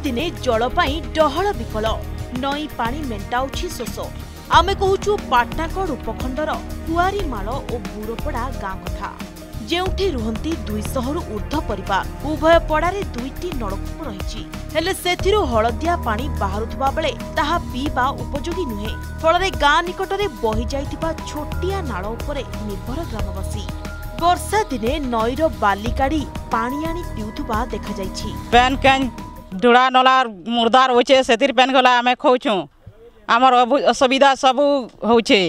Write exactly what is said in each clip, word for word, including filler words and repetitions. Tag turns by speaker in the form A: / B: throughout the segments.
A: दिने जल पाई डहल विकल नई पानी मेंटाउछि शोष। आमे कहूछु पाटनागढ़ उपखंडर कुआरीमाल और बुरोपड़ा गाँ कथा, जेउठी रुहंती दुईश रु ऊर्ध्व परिवार। उभय पड़ारे दुईटी नलकूप रही, हेले सेथिरु हलदिया पानी बाहरुथबा बेले ताहा पीबा उपयोगी नुहे। फलरे गाँ निकटरे बही जाइतिबा छोटिया नाळ उपरे निर्भर ग्रामवासी। वर्षा दिने नईर बाली काढ़ी पानी आनी पिउथबा देखा जाइछि।
B: पेन कैन ढुड़ा नला मुर्दार होचे, सेतिर पेन गला आमे खौछु। हमर असुविधा सब होचे,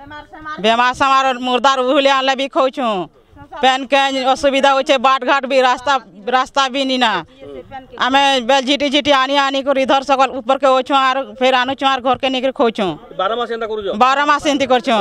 B: बेमार समार मुर्दार उहले आले भी खौछु। पेन कैन असुविधा होचे, बाट घाट भी रास्ता रास्ता भी नीना। आमे बेल झिटी झिटी आनी आनी कर इधर सकल ऊपर के ओछु आर फिर आनु छुआर घर के निकर खौछु।
C: बारह मास एंता करूजो,
B: बारह मास एंती करछु।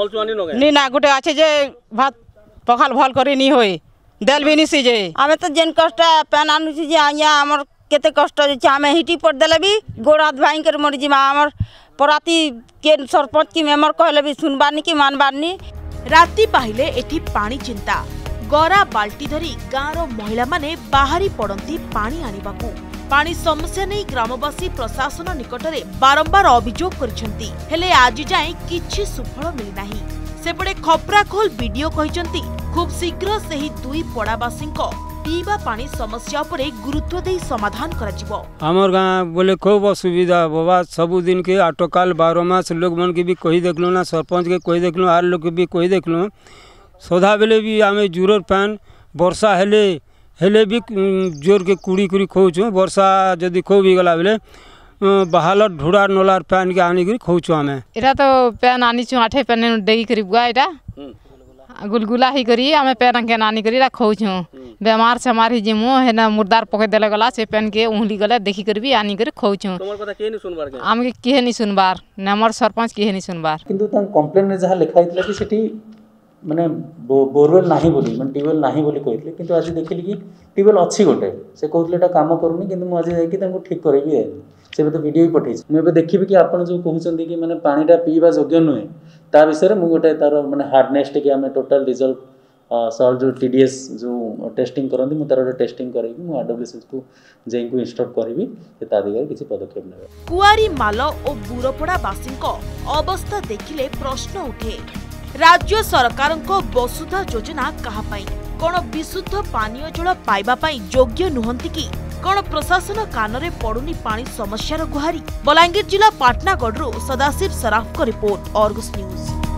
B: नी ना गुटे आछे जे भात पखाल भल करी नी होई, देल भी नी सिजे।
D: आमे तो जेन कष्ट पेन आनु छी जे आया हमर केते कष्ट जे आमे हिटी पड़ देले भी गोड़ हाथ भाई कर मर जिमा। हमर पराती के सरपंच की मेंबर कहले भी सुनबानी की मानबानी।
A: राति पाहिले एठी पानी चिंता। गरा बाल्टी धरी गाँवर महिला माने बाहरी पड़ती पानी आनिबाकू। पानी समस्या नहीं ग्रामवासी प्रशासन निकटरे बारंबार अभियोग करिसेंती, हेले आज जाए किछि सुफल मिली नाही। सेपटे खपराखोल वीडियो कहिसेंती खूब शीघ्र सेही दुई पड़ावासींको पीवा पानी समस्या पर गुरुत्व दे समाधान कराजिबो।
E: हमर गाँव बोले खूब असुविधा बाबा, सबुदिन के आटोकाल बारह मास लोग मन के भी कही देखलो ना, सरपंच के कही देखलो, आर लोग के भी कही देखलो। सदा बेले भी आमे जरूर पान वर्षा हेले हेले भी जोर के कुड़ी कुड़ी खोचु। वर्षा जदि खो भी गला बेले बहाल ढुड़ा नलार पान के आनी खौचु। आमे
F: एटा तो पेन आनी छु आठे पेन डेगी करी बुआ एटा गुलगुला ही करी आमे पेन के नानी करी खौछु। बेमार सेमार ही जिमु हेना मुर्दार पके देले गला से पेन के उंगली गले देखी कर भी आनी कर खौछु।
C: तोमर कथा के नी सुनबार के
F: आमे के नी सुनबार ने हमर सरपंच के नी सुनबार।
G: किंतु ता कंप्लेन रे जहा लिखा हितला कि सेठी माने बोरवेल नाही बोली माने ट्यूबवेल नाही बोली कहितले, किंतु आज देखिली कि ट्यूबवेल अछि गोटे। से कहतले एटा काम करूनी, किंतु मु आज जाई कि ताको ठीक करबी। से तो वीडियो ही पठेइ मु एबे देखिबी कि आपण जो कहउचंदी कि माने पानीटा पीबा योग्य नुहे, ता विषय मु गोटे तार माने हार्डनेस के हमें टोटल रिजल्ट सॉल्व जो टीडीएस जो टेस्टिंग करंदी मु तार टेस्टिंग करबी। मु आरडब्ल्यूएस को जेई को इंस्टॉल करबी, से ता दिगरे किछि पदक्षेप नेबे।
A: कुआरीमाल और बुरोपड़ा वासींको अवस्था देखिले प्रश्न उठे। राज्य सरकारंको वसुधा योजना कहा पाई? कोन विशुद्ध पानीय जल पाइबा पाई योग्य नुहंती कि? कोन प्रशासन कानरे पड़ुनी पानी समस्यार गुहारी? बलांगीर जिला पाटनागढ़ सदाशिव सराफ को रिपोर्ट, अर्गस न्यूज।